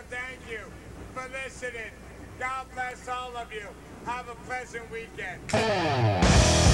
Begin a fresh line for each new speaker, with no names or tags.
thank you for listening. God bless all of you. Have a pleasant weekend.